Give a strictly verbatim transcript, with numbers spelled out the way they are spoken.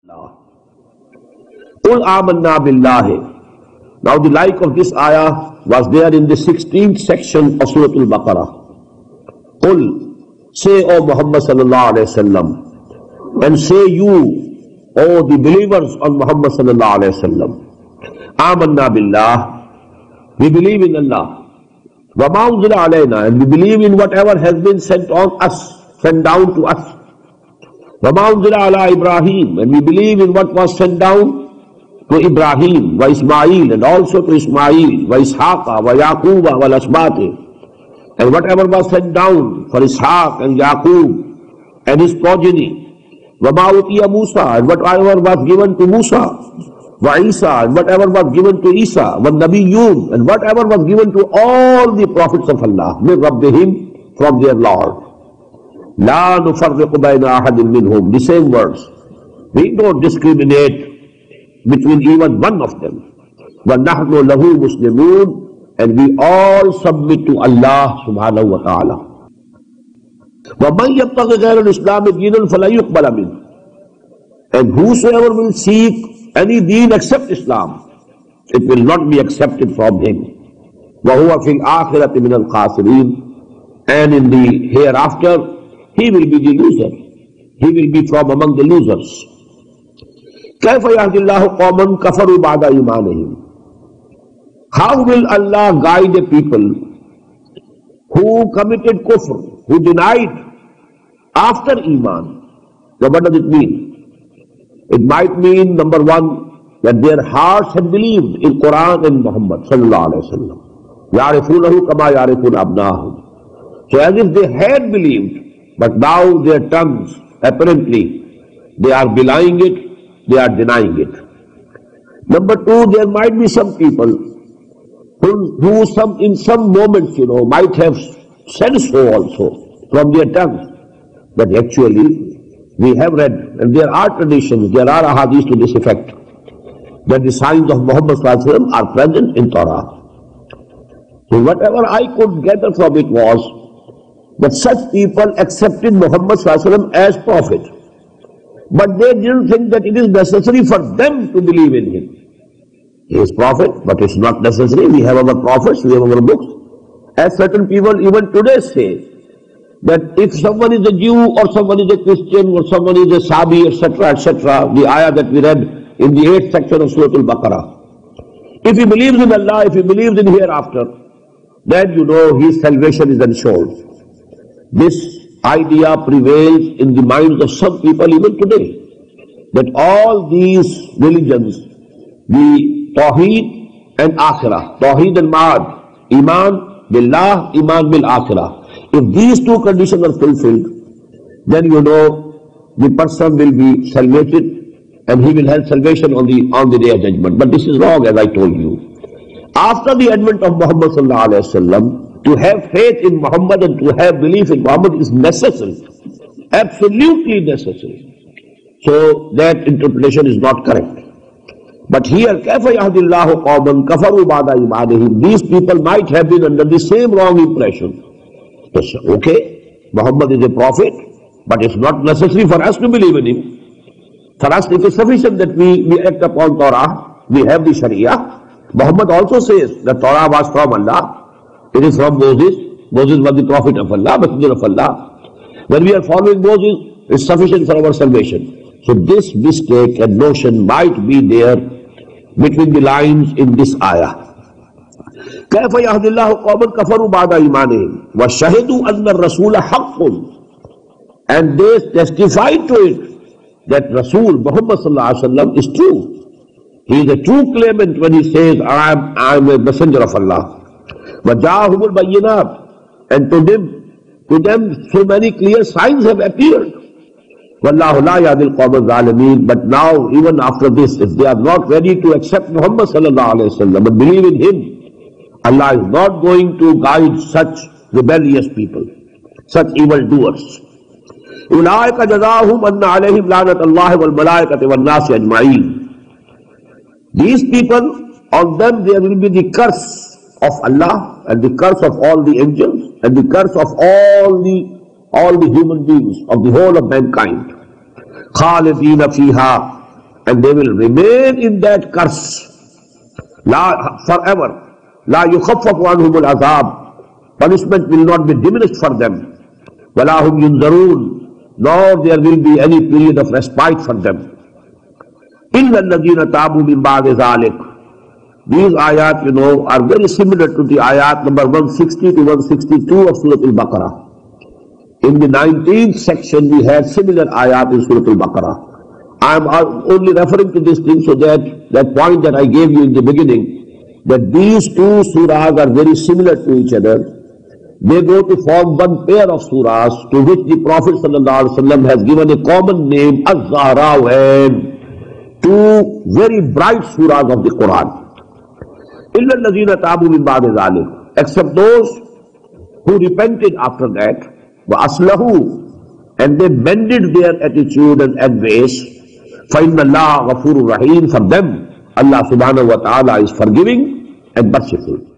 Qul amanna billahi. Now the like of this ayah was there in the sixteenth section of Surah Al-Baqarah. Qul, say, O Muhammad sallallahu alayhi wa sallam, and say you, O the believers on Muhammad sallallahu alayhi wa sallam, amanna billah, we believe in Allah. Wa ma unzila alayna, and we believe in whatever has been sent on us, sent down to us. وَمَا أُنزِلَ عَلَىٰ إِبْرَاهِيمَ, and we believe in what was sent down to Ibrahim, wa Ismail, and also to Ismail, wa Ishaqa, wa Yaquba, wa Asbati, and whatever was sent down for Ishaq and Yaqub and his progeny. وَمَا أُوتِيَ Musa, and whatever was given to Musa, wa Isa, and whatever was given to Isa, wa Nabiyyun, and whatever was given to all the prophets of Allah, مِن رَبِّهِمْ, from their Lord. La nufarriqu bayna ahadin minhum, the same words. We don't discriminate between even one of them. Wa nahnu lahu muslimun, and we all submit to Allah subhanahu wa ta'ala. Wa man yabtaghi ghayra al-islam deenan fala yuqbala minhu, and whosoever will seek any deen except Islam, it will not be accepted from him. Wa huwa fil akhirati min al-khasirin, and in the hereafter he will be the loser. He will be from among the losers. كَيْفَ يَهْدِ اللَّهُ قَوْمًا كَفَرُوا بَعْدَ إِيمَانِهِمْ. How will Allah guide a people who committed kufr, who denied after Iman? So what does it mean? It might mean, number one, that their hearts had believed in Quran and Muhammad sallallahu alayhi wa sallam. يَعْرِفُونَهُ كَمَا يَعْرِفُونَ أَبْنَاهُمْ. So as if they had believed, but now their tongues, apparently, they are belying it, they are denying it. Number two, there might be some people who, who some, in some moments, you know, might have said so also from their tongues. But actually, we have read, and there are traditions, there are ahadith to this effect, that the signs of Muhammad sallallahu alaihi wasallam are present in Torah. So whatever I could gather from it was that such people accepted Muhammad sallallahu alaihi wasallam as prophet, but they didn't think that it is necessary for them to believe in him. He is prophet, but it's not necessary. We have our prophets, we have our books. As certain people even today say, that if someone is a Jew or someone is a Christian or someone is a Sabi, et cetera, et cetera, the ayah that we read in the eighth section of Surah Al-Baqarah, if he believes in Allah, if he believes in hereafter, then you know his salvation is ensured. This idea prevails in the minds of some people even today, that all these religions, the Tawheed and Akhirah, Tawheed and Ma'ad, Iman Billah, Iman Bil Akhirah, if these two conditions are fulfilled, then you know the person will be salvated and he will have salvation on the, on the day of judgment. But this is wrong, as I told you. After the advent of Muhammad sallallahu alayhi wa sallam, to have faith in Muhammad and to have belief in Muhammad is necessary, absolutely necessary. So that interpretation is not correct. But here, كَيْفَ يَهْدِ اللَّهُ قَوْمًا كَفَرُوا بَعْدَ إِيمَانِهِمْ, these people might have been under the same wrong impression. Yes, okay, Muhammad is a prophet, but it's not necessary for us to believe in him. For us it is sufficient that we, we act upon Torah, we have the Sharia. Muhammad also says that Torah was from Allah. It is from Moses. Moses was the prophet of Allah, messenger of Allah. When we are following Moses, it is sufficient for our salvation. So this mistake and notion might be there between the lines in this ayah. كَيْفَ يَهْدِ اللَّهُ قَوْمًا كَفَرُوا بَعْدَ إِيمَانِهِمْ وَشَهِدُوا أَنَّ الرَّسُولَ حَقٌّ, and they testified to it that Rasul Muhammad sallallahu alaihi wasallam is true. He is a true claimant when he says, I am, I am a messenger of Allah. وَجَاءَهُمُ الْبَيِّنَاتِ, and to them, to them so many clear signs have appeared. وَاللَّهُ لَا يَهْدِي الْقَوْمَ الظَّالِمِينَ. But now, even after this, if they are not ready to accept Muhammad sallallahu alayhi wa sallam and believe in him, Allah is not going to guide such rebellious people, such evildoers. أُولَٰئِكَ جَزَاؤُهُمْ أَنَّ عَلَيْهِمْ لَعْنَةَ اللَّهِ وَالْمَلَائِكَةِ وَالنَّاسِ أَجْمَعِينَ. These people, on them there will be the curse of Allah and the curse of all the angels and the curse of all the all the human beings of the whole of mankind. خَالِدِينَ فِيهَا, and they will remain in that curse La, forever. La yukhaffafu anhum al-azab. Punishment will not be diminished for them. Wala hum yunzarun. Nor there will be any period of respite for them. Illa alladhina tabu min ba'di dhalik. These ayat, you know, are very similar to the ayat number one sixty to one sixty-two of Surah Al-Baqarah. In the nineteenth section, we had similar ayat in Surah Al-Baqarah. I am only referring to this thing so that that point that I gave you in the beginning, that these two surahs are very similar to each other. They go to form one pair of surahs to which the Prophet ﷺ has given a common name, Az-Zahrawain, two very bright surahs of the Quran. إِلَّا الَّذِينَ تَابُوا مِن بَعْدِ ذَلِكَ, except those who repented after that, وَأَصْلَحُوا, and they mended their attitude and ways. فَإِنَّ اللَّهَ غَفُورٌ رَحِيمٌ, for them Allah subhanahu wa ta'ala is forgiving and merciful.